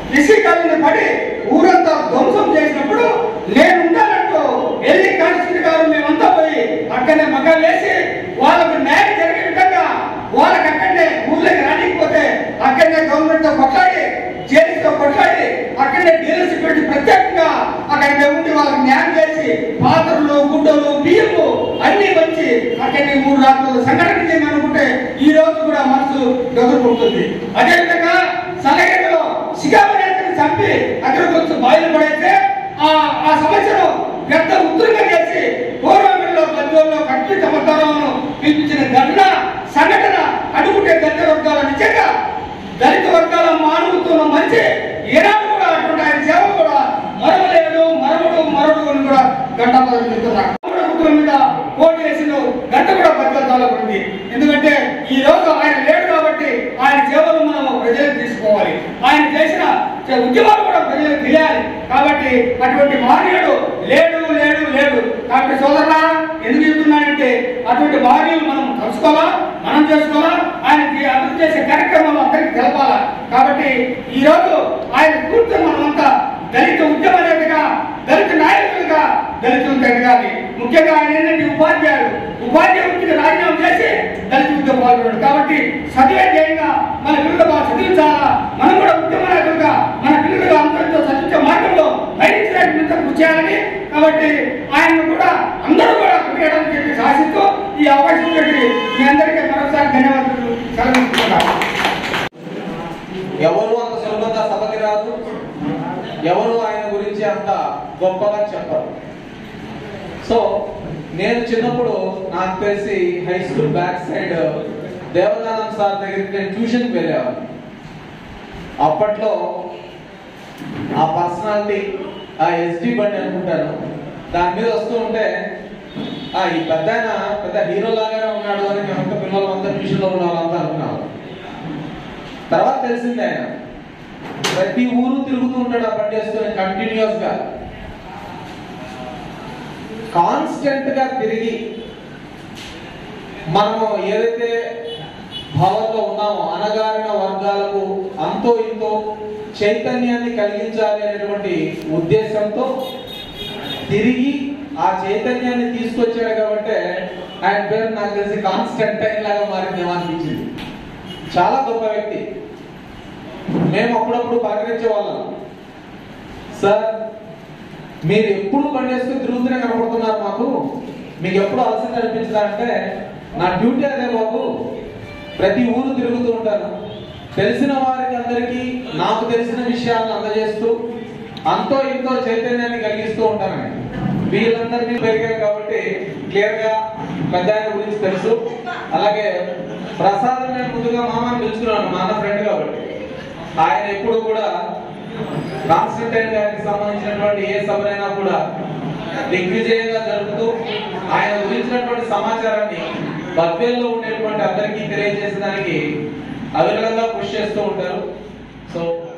రిషికాలని పడి ఊరంతా ధ్వంసం చేసినప్పుడు నేనుండాలంటూ ఎల్లి కానిస్టేబుల్ గారు మేమంతా పోయి అక్కడనే మగ్గ వేసి వాళ్ళకు న్యాయం జరిగే విధంగా వాళ్ళకి అక్కడనే ఊళ్ళకి రానికపోతే అక్కడనే గవర్నమెంట్ తో కొట్లాడి జేసీతో కొట్లాడి అక్కడనే డీలర్షిప్ పెట్టి ప్రత్యేకంగా అక్కడికి ఉండి వాళ్ళకి న్యాయం చేసి పాత్రలు గుడ్డలు బియ్యము అన్ని వచ్చి అక్కడిని 3 రాత్రులు సంఘటన చేయమనుకుంటే ఈ రోజు కూడా మనసు గదురుకుంటుంది. అదేవిధంగా సలహేలో శిఖామణిని చంపి అక్కడ కొంచెం బాయిలు పడైతే ఆ సమస్యను పెద్ద ఉత్తరంగా చేసి పూర్వంలో గద్యంలో కట్టు చమత్కారాలను పిలిపించిన ఘటన సంఘటన అడుగుంటే దళిత వర్గాల నిజంగా దళిత వర్గాల మానవత్వం మంచి ఏనాడు కూడా అటువంటి ఆయన సేవ కూడా మరవలేడు మరడు అని కూడా గంట మొదలుతున్నారు మీద పోటీ చేసిన గంట కూడా భద్రతలో ఉంది. ఎందుకంటే ఈ రోజు ఆయన లేడు కాబట్టి ఆయన సేవలు మనం ప్రజలకు తీసుకోవాలి. ఆయన చేసిన ఉద్యమాలు కూడా ప్రజలకు తెలియాలి. కాబట్టి అటువంటి మహనీయుడు లేడు కాబట్టి సోదరులా ఎందుకు చెప్తున్నానంటే అటువంటి మహనీయులు మనం కలుసుకోవాలా, మనం చేసుకోవాలా, ఆయనకి అభివృద్ధి చేసే కార్యక్రమాలు అందరికీ తెలపాలా. కాబట్టి ఈ రోజు ఆయన కూర్చొని మనమంతా దళిత ఉద్యమ నేతగా, దళిత నాయకులుగా దళితులు ఎదగాలి. ముఖ్యంగా ఆయన ఏంటంటే ఉపాధ్యాయ వృత్తికి రాజీనామా చేసి దళిత ఉద్యమం పాల్గొన్నాడు. కాబట్టి చదివే ధ్యేయంగా మన పిల్లలు బాగా చదివించాలా, మనం కూడా ఉద్యమ నాయకులుగా మన పిల్లలు అందరితో చదివించే మార్గంలో పయనించడానికి కృషి చేయాలని. కాబట్టి ఆయనను కూడా అందరూ కూడా కృషి చెప్పి శాసిస్తూ ఈ అవకాశం మీ అందరికీ మరోసారి ధన్యవాదాలు సెలవిస్తున్నాను. ఎవరు అంత సులభంగా సభకి రాదు, ఎవరు ఆయన గురించి అంత గొప్పగా చెప్పరు. సో నేను చిన్నప్పుడు నాకు తెలిసి high school back side Devadanam sir దగ్గరికి నేను ట్యూషన్కి వెళ్ళేవాడిని. అప్పట్లో ఆ పర్సనాలిటీ ఆ ఎస్డి బండి అనుకుంటాను, దాని మీద వస్తూ ఉంటే ఈ పెద్ద హీరో లాగానే ఉన్నాడు అని మేమంతా పిల్లలంతా ట్యూషన్లో ఉన్న వాళ్ళంతా అనుకున్నాను. తర్వాత తెలిసింది ఆయన ప్రతి ఊరు తిరుగుతూ ఉంటాడు ఆ బండి వేసుకొని కంటిన్యూస్ గా కాన్స్టెంట్ గా తిరిగి మనము ఏదైతే భావంలో ఉన్నామో అనగారిన వర్గాలకు అంతో ఇంతో చైతన్యాన్ని కలిగించాలి అనేటువంటి ఉద్దేశంతో తిరిగి ఆ చైతన్యాన్ని తీసుకొచ్చాడు. కాబట్టి ఆయన పేరు నాకు తెలిసి కాన్స్టెంటైన్ లాగా మారిందేమో అనిపించింది. చాలా గొప్ప వ్యక్తి. మేము అప్పుడప్పుడు పలకరించే వాళ్ళం, సార్ మీరు ఎప్పుడు బండి వేసుకుని తిరుగుతూనే కనపడుతున్నారు, మాకు మీకు ఎప్పుడు అలసట అనిపించదా అంటే, నా డ్యూటీ అదే బాబు, ప్రతి ఊరు తిరుగుతూ ఉంటాను, తెలిసిన వారికి అందరికీ నాకు తెలిసిన విషయాలను అందజేస్తూ అంతో ఇంతో చైతన్యాన్ని కలిగిస్తూ ఉంటాను. వీళ్ళందరినీ పెరిగారు కాబట్టి క్లియర్ గా పెద్ద ఆయన గురించి తెలుసు. అలాగే ప్రసాద్ నేను ముందుగా మామని పిలుచుకున్నాను, మా అన్న ఫ్రెండ్ కాబట్టి. ఆయన ఎప్పుడు కూడా కాన్స్టంటైన్ గారికి సంబంధించినటువంటి ఏ సభనైనా కూడా దిగ్విజయంగా జరుపుతూ ఆయన గురించినటువంటి సమాచారాన్ని బద్వేల్లో ఉండేటువంటి అందరికీ తెలియజేసడానికి అవిరళంగా కృషి చేస్తూ ఉంటారు. సో